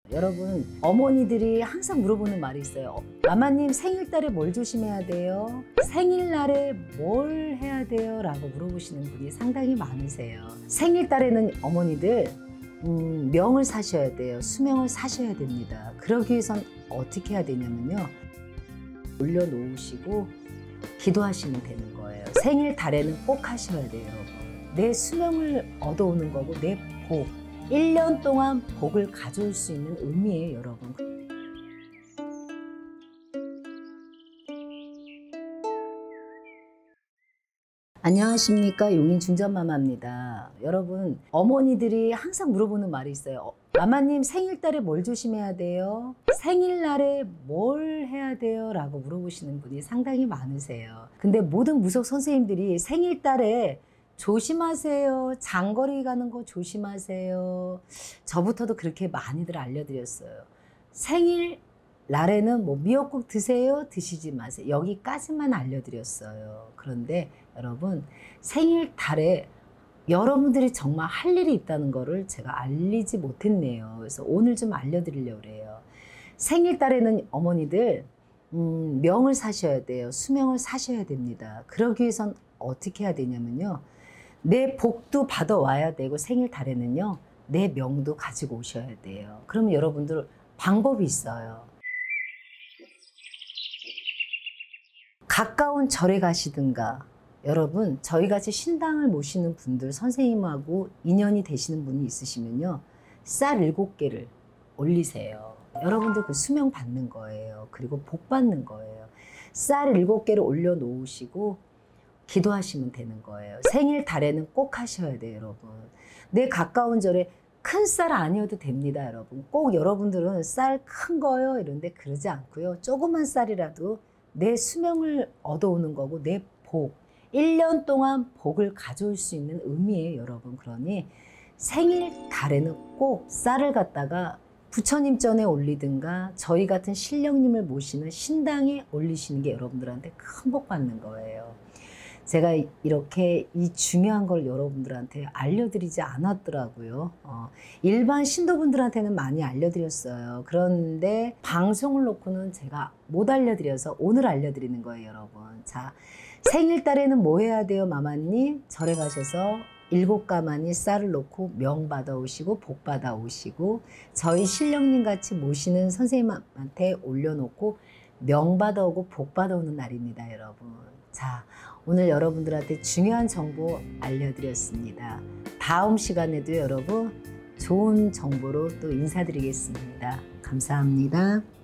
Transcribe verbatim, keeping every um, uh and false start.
여러분, 어머니들이 항상 물어보는 말이 있어요. 마마님, 생일달에 뭘 조심해야 돼요? 생일날에 뭘 해야 돼요? 라고 물어보시는 분이 상당히 많으세요. 생일달에는 어머니들 음, 명을 사셔야 돼요. 수명을 사셔야 됩니다. 그러기 위해선 어떻게 해야 되냐면요, 올려놓으시고 기도하시면 되는 거예요. 생일달에는 꼭 하셔야 돼요, 여러분. 내 수명을 얻어오는 거고 내 복, 일 년 동안 복을 가져올 수 있는 의미예요, 여러분. 안녕하십니까, 용인 중전마마입니다. 여러분, 어머니들이 항상 물어보는 말이 있어요. 마마님, 생일달에 뭘 조심해야 돼요? 생일날에 뭘 해야 돼요? 라고 물어보시는 분이 상당히 많으세요. 근데 모든 무속 선생님들이 생일달에 조심하세요, 장거리 가는 거 조심하세요, 저부터도 그렇게 많이들 알려드렸어요. 생일 날에는 뭐 미역국 드세요, 드시지 마세요, 여기까지만 알려드렸어요. 그런데 여러분, 생일 달에 여러분들이 정말 할 일이 있다는 거를 제가 알리지 못했네요. 그래서 오늘 좀 알려드리려고 그래요. 생일 달에는 어머니들 음, 명을 사셔야 돼요. 수명을 사셔야 됩니다. 그러기 위해선 어떻게 해야 되냐면요, 내 복도 받아와야 되고 생일 달에는요, 내 명도 가지고 오셔야 돼요. 그러면 여러분들 방법이 있어요. 가까운 절에 가시든가, 여러분, 저희같이 신당을 모시는 분들, 선생님하고 인연이 되시는 분이 있으시면요, 쌀 일곱 개를 올리세요. 여러분들 그 수명 받는 거예요. 그리고 복 받는 거예요. 쌀 일곱 개를 올려놓으시고 기도하시면 되는 거예요. 생일 달에는 꼭 하셔야 돼요, 여러분. 내 가까운 절에 큰 쌀 아니어도 됩니다, 여러분. 꼭 여러분들은 쌀 큰 거요 이런데 그러지 않고요, 조그만 쌀이라도 내 수명을 얻어오는 거고 내 복, 일 년 동안 복을 가져올 수 있는 의미예요, 여러분. 그러니 생일 달에는 꼭 쌀을 갖다가 부처님 전에 올리든가 저희 같은 신령님을 모시는 신당에 올리시는 게 여러분들한테 큰 복 받는 거예요. 제가 이렇게 이 중요한 걸 여러분들한테 알려드리지 않았더라고요. 어, 일반 신도분들한테는 많이 알려드렸어요. 그런데 방송을 놓고는 제가 못 알려드려서 오늘 알려드리는 거예요, 여러분. 자, 생일달에는 뭐 해야 돼요, 마마님? 절에 가셔서 일곱 가마니 쌀을 놓고 명 받아오시고 복 받아오시고, 저희 신령님 같이 모시는 선생님한테 올려놓고 명 받아오고 복 받아오는 날입니다, 여러분. 자, 오늘 여러분들한테 중요한 정보 알려드렸습니다. 다음 시간에도 여러분 좋은 정보로 또 인사드리겠습니다. 감사합니다.